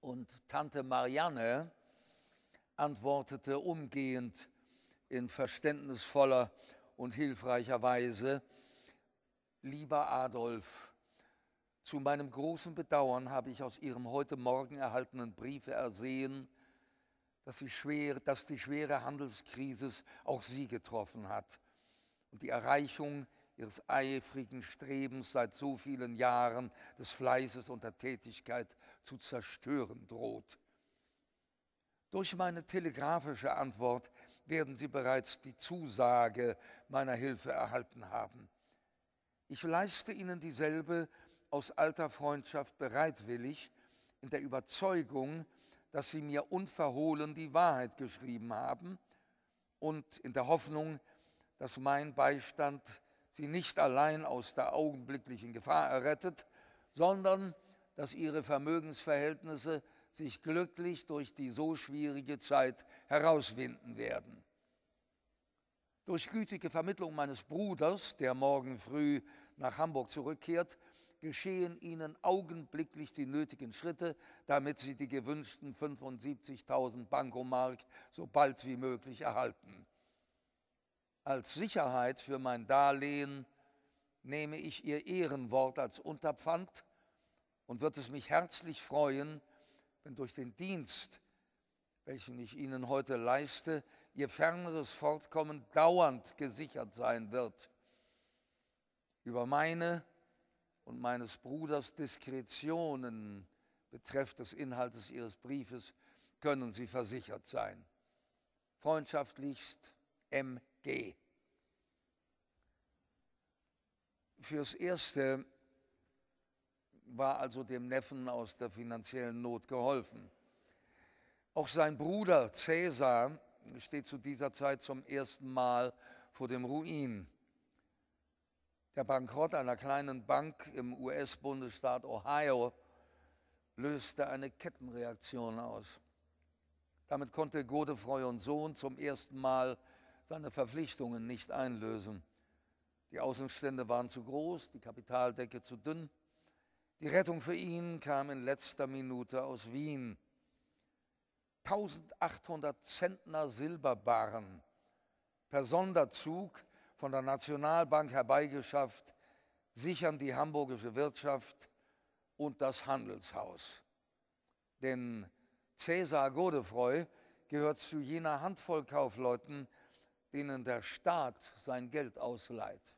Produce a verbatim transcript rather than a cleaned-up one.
Und Tante Marianne antwortete umgehend in verständnisvoller und hilfreicher Weise: Lieber Adolf, zu meinem großen Bedauern habe ich aus Ihrem heute Morgen erhaltenen Briefe ersehen, dass die, schwere, dass die schwere Handelskrise auch Sie getroffen hat und die Erreichung Ihres eifrigen Strebens seit so vielen Jahren des Fleißes und der Tätigkeit zu zerstören droht. Durch meine telegrafische Antwort werden Sie bereits die Zusage meiner Hilfe erhalten haben. Ich leiste Ihnen dieselbe aus alter Freundschaft bereitwillig, in der Überzeugung, dass Sie mir unverhohlen die Wahrheit geschrieben haben und in der Hoffnung, dass mein Beistand Sie nicht allein aus der augenblicklichen Gefahr errettet, sondern dass Ihre Vermögensverhältnisse sich glücklich durch die so schwierige Zeit herauswinden werden. Durch gütige Vermittlung meines Bruders, der morgen früh nach Hamburg zurückkehrt, geschehen Ihnen augenblicklich die nötigen Schritte, damit Sie die gewünschten fünfundsiebzigtausend Bankomark so bald wie möglich erhalten. Als Sicherheit für mein Darlehen nehme ich Ihr Ehrenwort als Unterpfand und wird es mich herzlich freuen, wenn durch den Dienst, welchen ich Ihnen heute leiste, Ihr ferneres Fortkommen dauernd gesichert sein wird. Über meine und meines Bruders Diskretionen betreffs des Inhaltes Ihres Briefes können Sie versichert sein. Freundschaftlichst M G. Fürs Erste war also dem Neffen aus der finanziellen Not geholfen. Auch sein Bruder Cäsar steht zu dieser Zeit zum ersten Mal vor dem Ruin. Der Bankrott einer kleinen Bank im U S-Bundesstaat Ohio löste eine Kettenreaktion aus. Damit konnte Godefroy und Sohn zum ersten Mal seine Verpflichtungen nicht einlösen. Die Außenstände waren zu groß, die Kapitaldecke zu dünn. Die Rettung für ihn kam in letzter Minute aus Wien. eintausendachthundert Zentner Silberbarren per Sonderzug von der Nationalbank herbeigeschafft, sichern die hamburgische Wirtschaft und das Handelshaus. Denn Cäsar Godefroy gehört zu jener Handvoll Kaufleuten, denen der Staat sein Geld ausleiht.